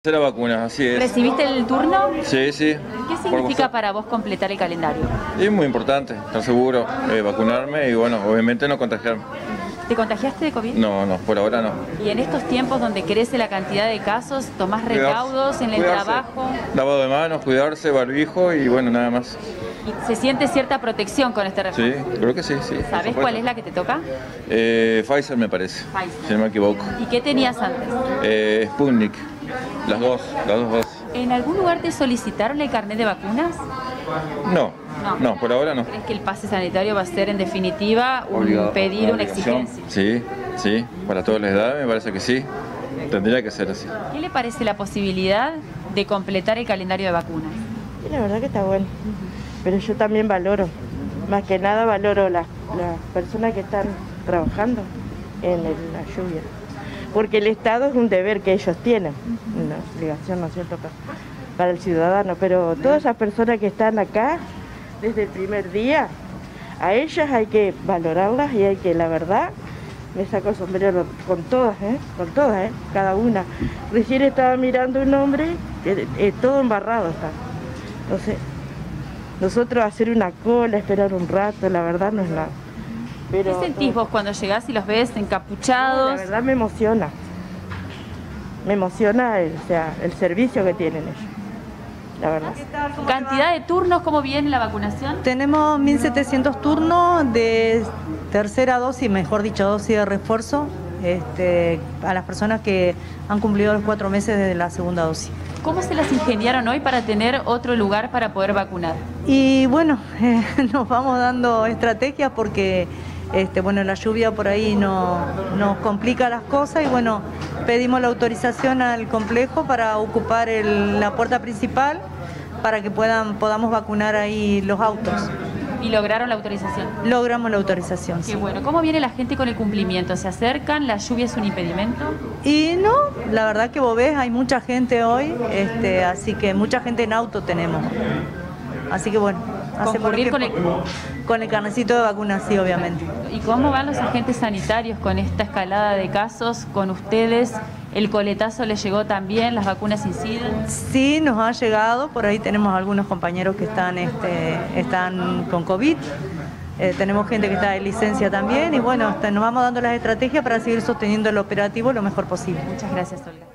La vacuna, así es. ¿Recibiste el turno? Sí, sí. ¿Qué significa para vos completar el calendario? Es muy importante, estar seguro, vacunarme y bueno, obviamente no contagiarme. ¿Te contagiaste de COVID? No, por ahora no. Y en estos tiempos donde crece la cantidad de casos, ¿tomás recaudos en el trabajo? Lavado de manos, cuidarse, barbijo y bueno, nada más. ¿Y se siente cierta protección con este refuerzo? Sí, creo que sí, sí. ¿Sabés cuál es la que te toca? Pfizer me parece, si no me equivoco. ¿Y qué tenías antes? Sputnik, las dos dosis. ¿En algún lugar te solicitaron el carnet de vacunas? No, por ahora no. ¿Crees que el pase sanitario va a ser en definitiva pedir una exigencia? Sí, para todas las edades me parece que sí. Tendría que ser así. ¿Qué le parece la posibilidad de completar el calendario de vacunas? Sí, la verdad que está bueno, pero yo también valoro, más que nada valoro las personas que están trabajando en la lluvia, porque el Estado es un deber que ellos tienen, una obligación, ¿no es cierto?, para el ciudadano, pero todas esas personas que están acá desde el primer día, a ellas hay que valorarlas y hay que, la verdad, me saco el sombrero con todas, cada una. Recién estaba mirando un hombre, todo embarrado está. Entonces, nosotros hacer una cola, esperar un rato, la verdad no es nada. Pero, ¿qué sentís vos cuando llegás y los ves encapuchados? La verdad me emociona. Me emociona el servicio que tienen ellos. La verdad. ¿Cantidad de turnos? ¿Cómo viene la vacunación? Tenemos 1.700 turnos de tercera dosis, mejor dicho, dosis de refuerzo, a las personas que han cumplido los 4 meses desde la segunda dosis. ¿Cómo se las ingeniaron hoy para tener otro lugar para poder vacunar? Y bueno, nos vamos dando estrategias porque la lluvia por ahí nos complica las cosas y bueno, pedimos la autorización al complejo para ocupar la puerta principal para que podamos vacunar ahí los autos. ¿Y lograron la autorización? Logramos la autorización, Qué sí. bueno. ¿Cómo viene la gente con el cumplimiento? ¿Se acercan? ¿La lluvia es un impedimento? Y no, la verdad que vos ves, hay mucha gente hoy, así que mucha gente en auto tenemos. Así que bueno, concurrir con el carnecito de vacuna, sí, obviamente. ¿Y cómo van los agentes sanitarios con esta escalada de casos con ustedes? ¿El coletazo les llegó también? ¿Las vacunas inciden? Sí, nos ha llegado, por ahí tenemos algunos compañeros que están con COVID. Tenemos gente que está de licencia también y bueno, nos vamos dando las estrategias para seguir sosteniendo el operativo lo mejor posible. Muchas gracias, Olga.